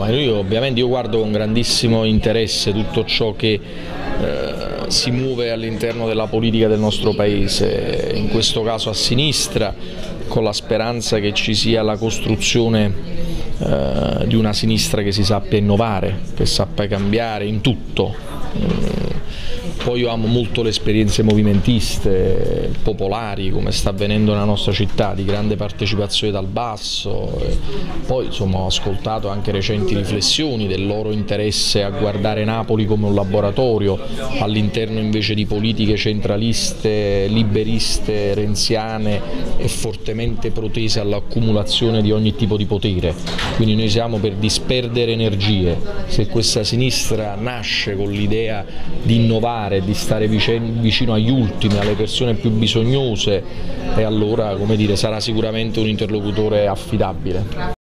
ma io guardo con grandissimo interesse tutto ciò che si muove all'interno della politica del nostro Paese, in questo caso a sinistra, con la speranza che ci sia la costruzione di una sinistra che si sappia innovare, che sappia cambiare in tutto. Poi io amo molto le esperienze movimentiste, popolari, come sta avvenendo nella nostra città, di grande partecipazione dal basso. Poi insomma, ho ascoltato anche recenti riflessioni del loro interesse a guardare Napoli come un laboratorio, all'interno invece di politiche centraliste, liberiste, renziane e fortemente protese all'accumulazione di ogni tipo di potere. Quindi noi siamo per disperdere energie. Se questa sinistra nasce con l'idea di innovare, di stare vicino agli ultimi, alle persone più bisognose, e allora, come dire, sarà sicuramente un interlocutore affidabile.